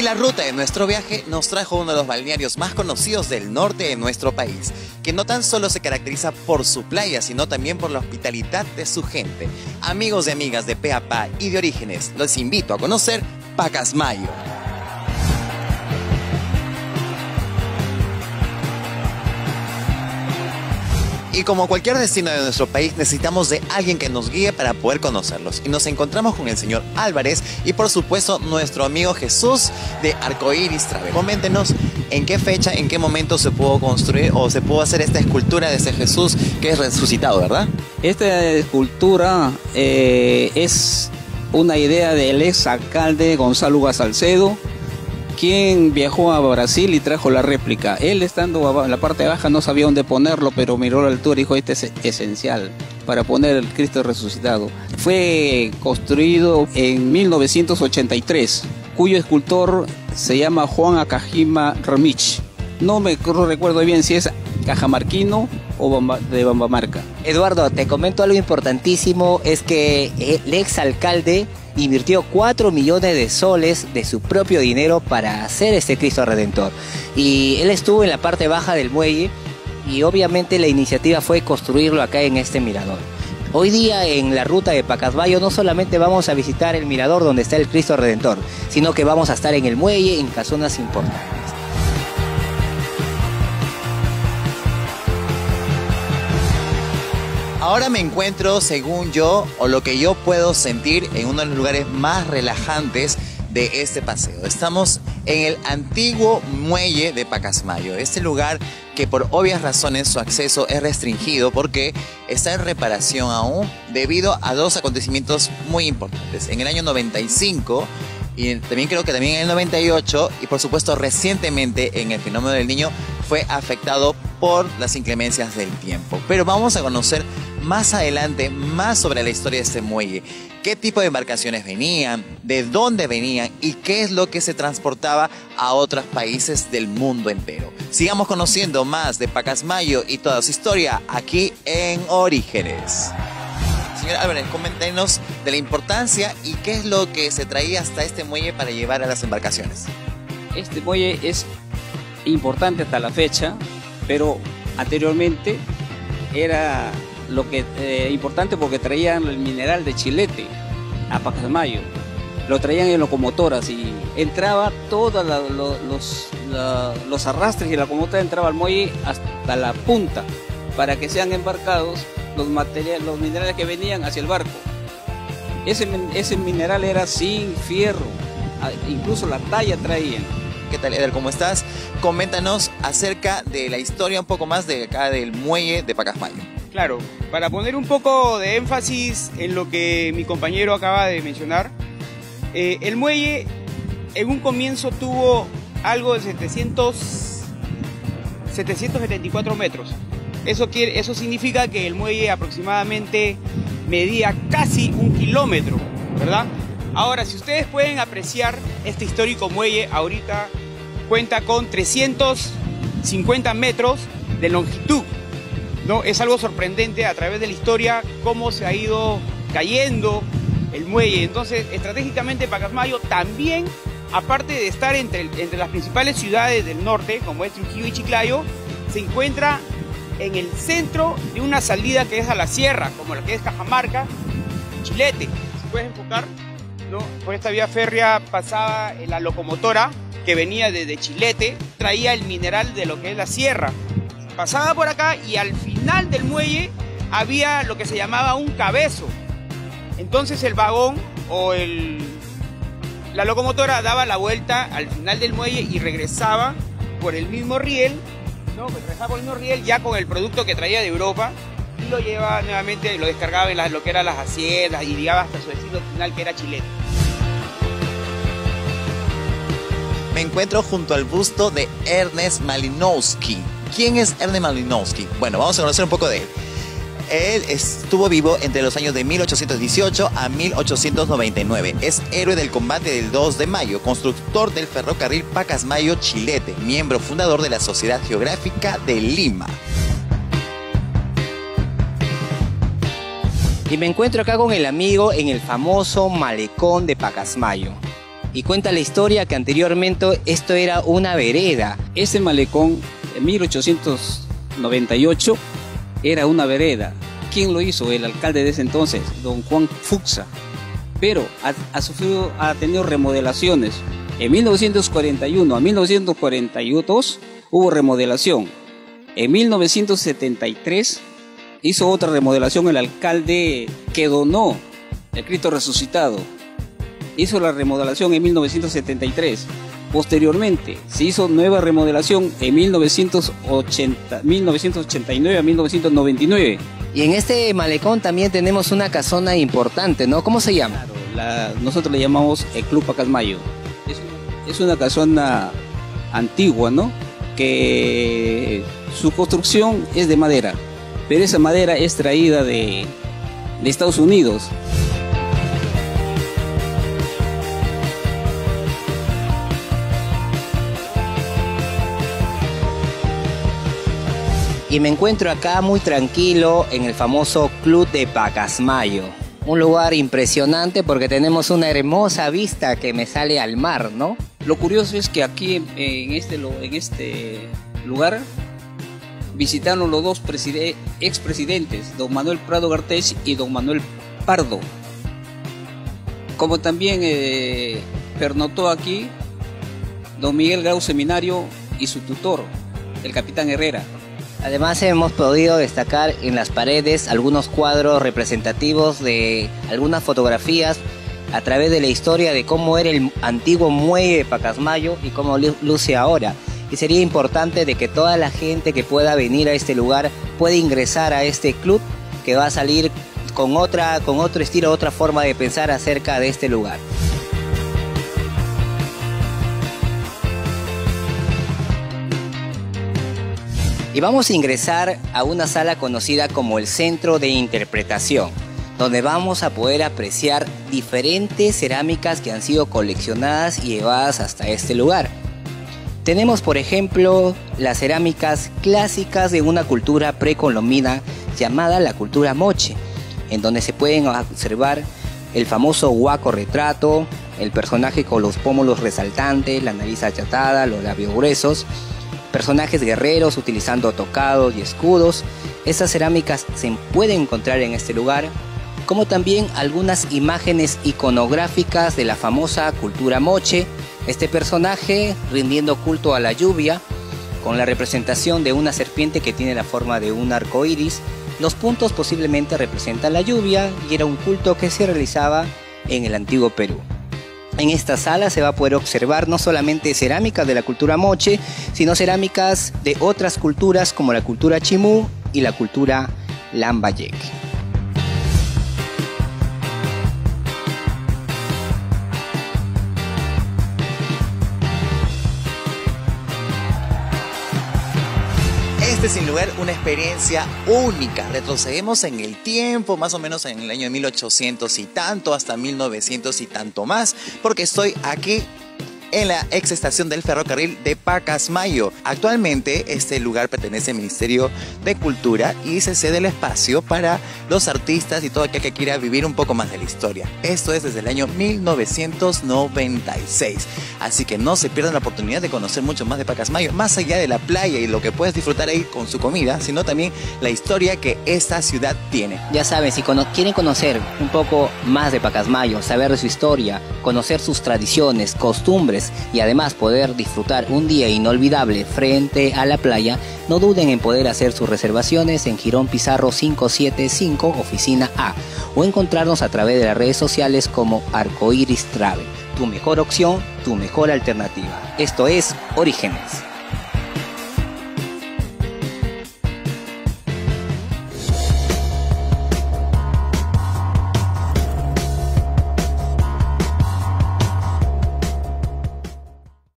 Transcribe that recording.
Y la ruta de nuestro viaje nos trajo uno de los balnearios más conocidos del norte de nuestro país, que no tan solo se caracteriza por su playa, sino también por la hospitalidad de su gente. Amigos y amigas de Pe a Pa y de Orígenes, los invito a conocer Pacasmayo. Y como cualquier destino de nuestro país, necesitamos de alguien que nos guíe para poder conocerlos. Y nos encontramos con el señor Álvarez y por supuesto nuestro amigo Jesús de Arcoiris Travel. Coméntenos en qué fecha, en qué momento se pudo construir o se pudo hacer esta escultura de ese Jesús que es resucitado, ¿verdad? Esta escultura es una idea del ex alcalde Gonzalo Uga Salcedo, quien viajó a Brasil y trajo la réplica. Él, estando en la parte baja, no sabía dónde ponerlo, pero miró la altura y dijo: este es esencial para poner el Cristo resucitado. Fue construido en 1983, cuyo escultor se llama Juan Akajima Ramich. No me recuerdo bien si es cajamarquino o de Bambamarca. Eduardo, te comento algo importantísimo, es que el ex alcalde invirtió 4 millones de soles de su propio dinero para hacer este Cristo Redentor. Y él estuvo en la parte baja del muelle y obviamente la iniciativa fue construirlo acá en este mirador. Hoy día en la ruta de Pacasmayo no solamente vamos a visitar el mirador donde está el Cristo Redentor, sino que vamos a estar en el muelle, en casonas importantes. Ahora me encuentro, según yo, o lo que yo puedo sentir, en uno de los lugares más relajantes de este paseo. Estamos en el antiguo muelle de Pacasmayo, este lugar que por obvias razones su acceso es restringido porque está en reparación aún debido a dos acontecimientos muy importantes. En el año 95 y también creo que también en el 98 y por supuesto recientemente en el fenómeno del Niño fue afectado por las inclemencias del tiempo. Pero vamos a conocer más adelante más sobre la historia de este muelle. Qué tipo de embarcaciones venían, de dónde venían y qué es lo que se transportaba a otros países del mundo entero. Sigamos conociendo más de Pacasmayo y toda su historia aquí en Orígenes. Señor Álvarez, coméntenos de la importancia y qué es lo que se traía hasta este muelle para llevar a las embarcaciones. Este muelle es importante hasta la fecha, pero anteriormente era importante porque traían el mineral de Chilete a Pacasmayo. Lo traían en locomotoras y entraba todos los arrastres y la locomotora entraba al muelle hasta la punta para que sean embarcados los minerales que venían hacia el barco. Ese mineral era zinc, fierro, incluso la talla traían. ¿Qué tal, Eder? ¿Cómo estás? Coméntanos acerca de la historia un poco más de acá del muelle de Pacasmayo. Claro, para poner un poco de énfasis en lo que mi compañero acaba de mencionar, el muelle en un comienzo tuvo algo de 774 metros. Eso significa que el muelle aproximadamente medía casi 1 kilómetro, ¿verdad? Ahora, si ustedes pueden apreciar este histórico muelle, ahorita cuenta con 350 metros de longitud, ¿no? Es algo sorprendente a través de la historia cómo se ha ido cayendo el muelle. Entonces, estratégicamente Pacasmayo también, aparte de estar entre las principales ciudades del norte, como es Trujillo y Chiclayo, se encuentra en el centro de una salida que es a la sierra, como la que es Cajamarca, Chilete. Si puedes enfocar, ¿no? Por esta vía férrea pasaba la locomotora que venía desde Chilete, traía el mineral de lo que es la sierra. Pasaba por acá y al final del muelle había lo que se llamaba un cabezo. Entonces el vagón o la locomotora daba la vuelta al final del muelle y regresaba por el mismo riel, ¿no? Regresaba por el mismo riel ya con el producto que traía de Europa y lo llevaba nuevamente, lo descargaba en lo que eran las haciendas y llegaba hasta su destino final, que era Chilete. Me encuentro junto al busto de Ernest Malinowski. ¿Quién es Ernest Malinowski? Bueno, vamos a conocer un poco de él. Él estuvo vivo entre los años de 1818 a 1899. Es héroe del combate del 2 de mayo, constructor del ferrocarril Pacasmayo-Chilete, miembro fundador de la Sociedad Geográfica de Lima. Y me encuentro acá con el amigo en el famoso malecón de Pacasmayo. Y cuenta la historia que anteriormente esto era una vereda. Este malecón, en 1898, era una vereda. ¿Quién lo hizo? El alcalde de ese entonces, don Juan Fuchsa. Pero ha tenido remodelaciones. En 1941 a 1942 hubo remodelación. En 1973 hizo otra remodelación el alcalde que donó el Cristo Resucitado. Hizo la remodelación en 1973. Posteriormente se hizo nueva remodelación en 1989 a 1999. Y en este malecón también tenemos una casona importante, ¿no? ¿Cómo se llama? Nosotros le llamamos el Club Pacasmayo. Es una casona antigua, ¿no? Que su construcción es de madera, pero esa madera es traída de Estados Unidos. Y me encuentro acá muy tranquilo en el famoso Club de Pacasmayo. Un lugar impresionante porque tenemos una hermosa vista que me sale al mar, ¿no? Lo curioso es que aquí en este lugar visitaron los dos expresidentes, don Manuel Prado Gartés y don Manuel Pardo. Como también pernoctó aquí don Miguel Grau Seminario y su tutor, el capitán Herrera. Además hemos podido destacar en las paredes algunos cuadros representativos de algunas fotografías a través de la historia de cómo era el antiguo muelle de Pacasmayo y cómo luce ahora. Y sería importante de que toda la gente que pueda venir a este lugar pueda ingresar a este club que va a salir con otro estilo, otra forma de pensar acerca de este lugar. Y vamos a ingresar a una sala conocida como el Centro de Interpretación, donde vamos a poder apreciar diferentes cerámicas que han sido coleccionadas y llevadas hasta este lugar. Tenemos, por ejemplo, las cerámicas clásicas de una cultura precolombina llamada la cultura moche, en donde se pueden observar el famoso huaco retrato, el personaje con los pómulos resaltantes, la nariz achatada, los labios gruesos, personajes guerreros utilizando tocados y escudos. Estas cerámicas se pueden encontrar en este lugar, como también algunas imágenes iconográficas de la famosa cultura moche. Este personaje rindiendo culto a la lluvia, con la representación de una serpiente que tiene la forma de un arco iris. Los puntos posiblemente representan la lluvia y era un culto que se realizaba en el antiguo Perú. En esta sala se va a poder observar no solamente cerámicas de la cultura moche, sino cerámicas de otras culturas como la cultura chimú y la cultura lambayeque. Este es sin lugar una experiencia única. Retrocedemos en el tiempo, más o menos en el año de 1800 y tanto, hasta 1900 y tanto más, porque estoy aquí en la ex estación del ferrocarril de Pacasmayo. Actualmente este lugar pertenece al Ministerio de Cultura y se cede el espacio para los artistas y todo aquel que quiera vivir un poco más de la historia. Esto es desde el año 1996. Así que no se pierdan la oportunidad de conocer mucho más de Pacasmayo, más allá de la playa y lo que puedes disfrutar ahí con su comida, sino también la historia que esta ciudad tiene. Ya saben, si quieren conocer un poco más de Pacasmayo, saber de su historia, conocer sus tradiciones, costumbres, y además poder disfrutar un día inolvidable frente a la playa, no duden en poder hacer sus reservaciones en Girón Pizarro 575, oficina A, o encontrarnos a través de las redes sociales como Arcoiris Travel. Tu mejor opción, tu mejor alternativa. Esto es Orígenes.